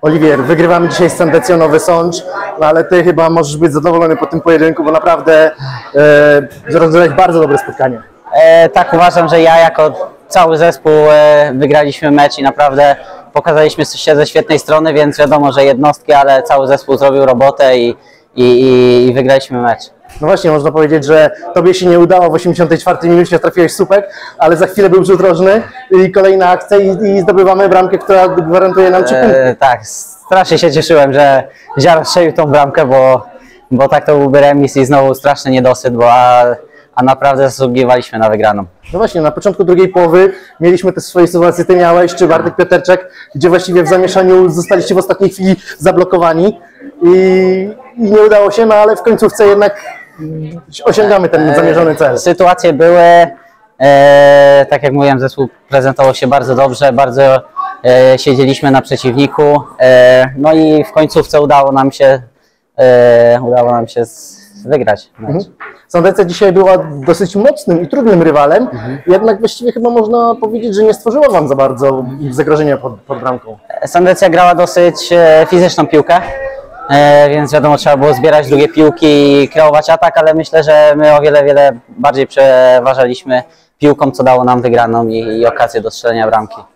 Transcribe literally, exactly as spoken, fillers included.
Oliwier, wygrywamy dzisiaj z Sandecją Nowy Sącz, no ale Ty chyba możesz być zadowolony po tym pojedynku, bo naprawdę e, rozegrałeś bardzo dobre spotkanie. E, tak, uważam, że ja jako cały zespół e, wygraliśmy mecz i naprawdę pokazaliśmy się ze świetnej strony, więc wiadomo, że jednostki, ale cały zespół zrobił robotę i, i, i wygraliśmy mecz. No właśnie, można powiedzieć, że Tobie się nie udało, w osiemdziesiątej czwartej minucie trafiłeś słupek, ale za chwilę był rzut rożny i kolejna akcja i, i zdobywamy bramkę, która gwarantuje nam trzy punkty. E, tak, strasznie się cieszyłem, że Ziar strzelił tą bramkę, bo, bo tak to byłby remis i znowu straszny niedosyt, bo a, a naprawdę zasługiwaliśmy na wygraną. No właśnie, na początku drugiej połowy mieliśmy te swoje sytuacje, Ty miałeś, czy Bartek Piotreczek, gdzie właściwie w zamieszaniu zostaliście w ostatniej chwili zablokowani i, i nie udało się, no ale w końcówce jednak osiągamy ten zamierzony cel. Sytuacje były, e, tak jak mówiłem, zespół prezentował się bardzo dobrze, bardzo e, siedzieliśmy na przeciwniku, e, no i w końcówce udało nam się, e, udało nam się z, wygrać mecz. Mhm. Sandecja dzisiaj była dosyć mocnym i trudnym rywalem, mhm. jednak właściwie chyba można powiedzieć, że nie stworzyła Wam za bardzo zagrożenia pod, pod bramką. Sandecja grała dosyć e, fizyczną piłkę. E, więc wiadomo, trzeba było zbierać długie piłki i kreować atak, ale myślę, że my o wiele, wiele bardziej przeważaliśmy piłką, co dało nam wygraną i, i okazję do strzelenia bramki.